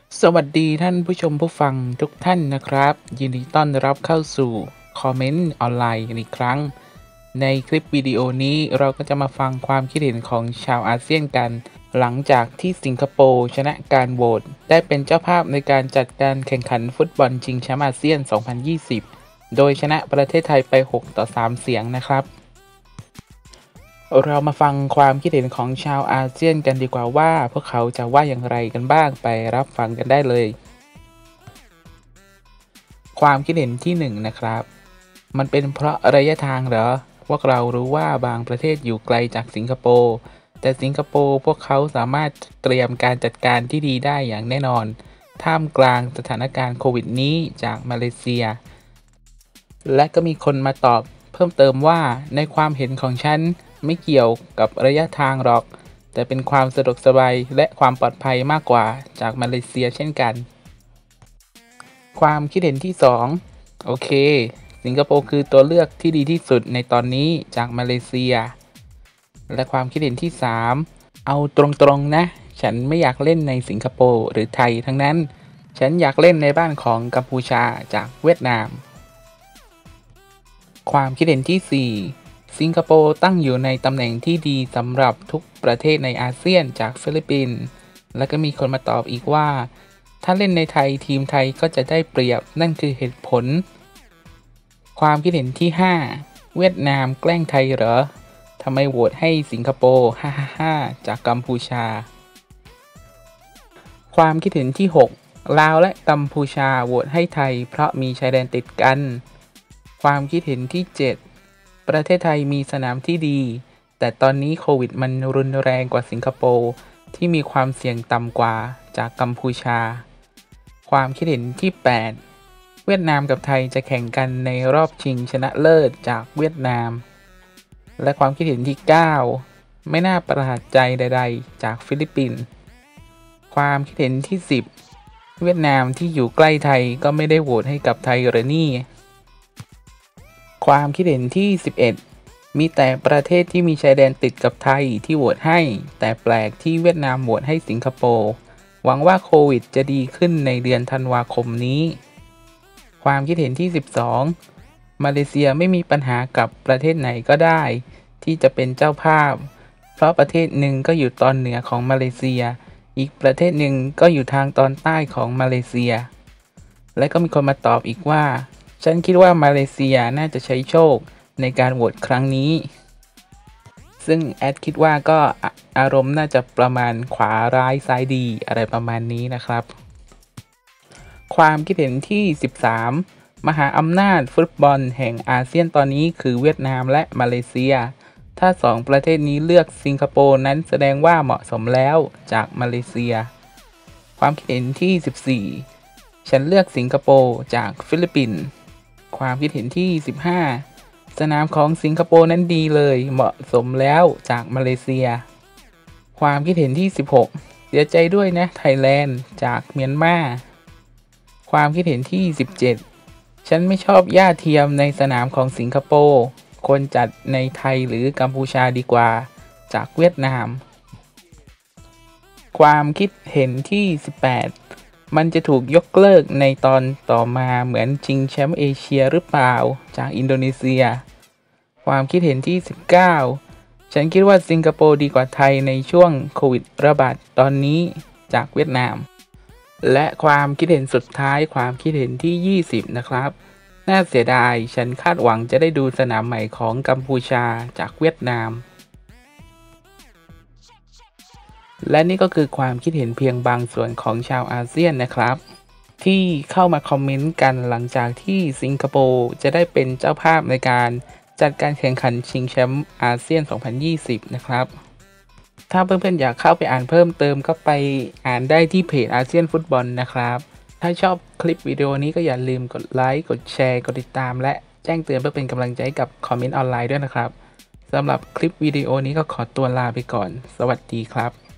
สวัสดีท่านผู้ชมผู้ฟังทุกท่านนะครับยินดีต้อนรับเข้าสู่คอมเมนต์ออนไลน์อีกครั้งในคลิปวิดีโอนี้เราก็จะมาฟังความคิดเห็นของชาวอาเซียนกันหลังจากที่สิงคโปร์ชนะการโหวตได้เป็นเจ้าภาพในการจัดการแข่งขันฟุตบอลชิงแชมป์อาเซียน 2020 โดยชนะประเทศไทยไป 6-3 เสียงนะครับเรามาฟังความคิดเห็นของชาวอาเซียนกันดีกว่าว่าพวกเขาจะว่าอย่างไรกันบ้างไปรับฟังกันได้เลยความคิดเห็นที่นะครับมันเป็นเพราะระยะทางเหรอพวกเรารู้ว่าบางประเทศอยู่ไกลจากสิงคโปร์แต่สิงคโปร์พวกเขาสามารถเตรียมการจัดการที่ดีได้อย่างแน่นอนท่ามกลางสถานการณ์โควิดนี้จากมาเลเซียและก็มีคนมาตอบเพิ่มเติมว่าในความเห็นของฉันไม่เกี่ยวกับระยะทางหรอกแต่เป็นความสะดวกสบายและความปลอดภัยมากกว่าจากมาเลเซียเช่นกันความคิดเห็นที่2โอเคสิงคโปร์คือตัวเลือกที่ดีที่สุดในตอนนี้จากมาเลเซียและความคิดเห็นที่3เอาตรงๆนะฉันไม่อยากเล่นในสิงคโปร์หรือไทยทั้งนั้นฉันอยากเล่นในบ้านของกัมพูชาจากเวียดนามความคิดเห็นที่4สิงคโปร์ตั้งอยู่ในตำแหน่งที่ดีสำหรับทุกประเทศในอาเซียนจากฟิลิปปินส์และก็มีคนมาตอบอีกว่าถ้าเล่นในไทยทีมไทยก็จะได้เปรียบนั่นคือเหตุผลความคิดเห็นที่5เวียดนามแกล้งไทยเหรอทำไมโหวตให้สิงคโปร์ฮ่าฮ่าฮ่าจากกัมพูชาความคิดเห็นที่6ลาวและกัมพูชาโหวตให้ไทยเพราะมีชายแดนติดกันความคิดเห็นที่7ประเทศไทยมีสนามที่ดีแต่ตอนนี้โควิดมันรุนแรงกว่าสิงคโปร์ที่มีความเสี่ยงต่ำกว่าจากกัมพูชาความคิดเห็นที่8เวียดนามกับไทยจะแข่งกันในรอบชิงชนะเลิศจากเวียดนามและความคิดเห็นที่9ไม่น่าประหลาดใจใดๆจากฟิลิปปินส์ความคิดเห็นที่10เวียดนามที่อยู่ใกล้ไทยก็ไม่ได้โหวตให้กับไทยหรือนี่ความคิดเห็นที่11มีแต่ประเทศที่มีชายแดนติดกับไทยที่โหวตให้แต่แปลกที่เวียดนามโหวตให้สิงคโปร์หวังว่าโควิดจะดีขึ้นในเดือนธันวาคมนี้ความคิดเห็นที่12มาเลเซียไม่มีปัญหากับประเทศไหนก็ได้ที่จะเป็นเจ้าภาพเพราะประเทศหนึ่งก็อยู่ตอนเหนือของมาเลเซียอีกประเทศหนึ่งก็อยู่ทางตอนใต้ของมาเลเซียและก็มีคนมาตอบอีกว่าฉันคิดว่ามาเลเซียน่าจะใช้โชคในการโหวตครั้งนี้ซึ่งแอดคิดว่าก็อารมณ์น่าจะประมาณขวาร้ายซ้ายดีอะไรประมาณนี้นะครับความคิดเห็นที่13มหาอำนาจฟุตบอลแห่งอาเซียนตอนนี้คือเวียดนามและมาเลเซียถ้า2ประเทศนี้เลือกสิงคโปร์นั้นแสดงว่าเหมาะสมแล้วจากมาเลเซียความคิดเห็นที่14ฉันเลือกสิงคโปร์จากฟิลิปปินส์ความคิดเห็นที่15สนามของสิงคโปร์นั้นดีเลยเหมาะสมแล้วจากมาเลเซียความคิดเห็นที่16เสียใจด้วยนะไทยแลนด์จากเมียนมาความคิดเห็นที่17ฉันไม่ชอบหญ้าเทียมในสนามของสิงคโปร์ควรจัดในไทยหรือกัมพูชาดีกว่าจากเวียดนามความคิดเห็นที่18มันจะถูกยกเลิกในตอนต่อมาเหมือนชิงแชมป์เอเชียหรือเปล่าจากอินโดนีเซียความคิดเห็นที่19ฉันคิดว่าสิงคโปร์ดีกว่าไทยในช่วงโควิดระบาดตอนนี้จากเวียดนามและความคิดเห็นสุดท้ายความคิดเห็นที่20นะครับน่าเสียดายฉันคาดหวังจะได้ดูสนามใหม่ของกัมพูชาจากเวียดนามและนี่ก็คือความคิดเห็นเพียงบางส่วนของชาวอาเซียนนะครับที่เข้ามาคอมเมนต์กันหลังจากที่สิงคโปร์จะได้เป็นเจ้าภาพในการจัดการแข่งขันชิงแชมป์อาเซียน 2020 นะครับถ้าเพื่อนๆอยากเข้าไปอ่านเพิ่มเติมก็ไปอ่านได้ที่เพจอาเซียนฟุตบอลนะครับถ้าชอบคลิปวิดีโอนี้ก็อย่าลืมกดไลค์กดแชร์กดติดตามและแจ้งเตือนเพื่อเป็นกำลังใจกับคอมเมนต์ออนไลน์ด้วยนะครับสำหรับคลิปวิดีโอนี้ก็ขอตัวลาไปก่อนสวัสดีครับ